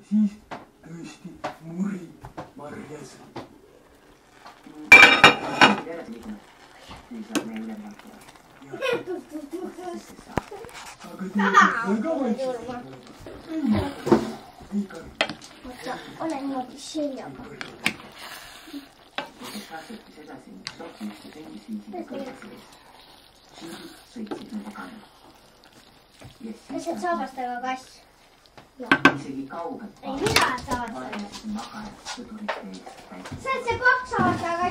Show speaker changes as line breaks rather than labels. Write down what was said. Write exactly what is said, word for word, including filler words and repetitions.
siis tõesti muri marjas.
Edasi liigume. Siis saab meie ülevalt tulla.
Aga te väga vaikselt. Ikka.
Ole niimoodi seljaga.
Kes katsutis edasi sohvist ja tengis viiside kõrgeks ees. Siidid sõitsid nende kannal.
Kas et saabastega kass?
Isegi kaugelt
Ei, mida saabastega?
Valmesti magajad sõdurite ees.
See on see kaks saabastega kass.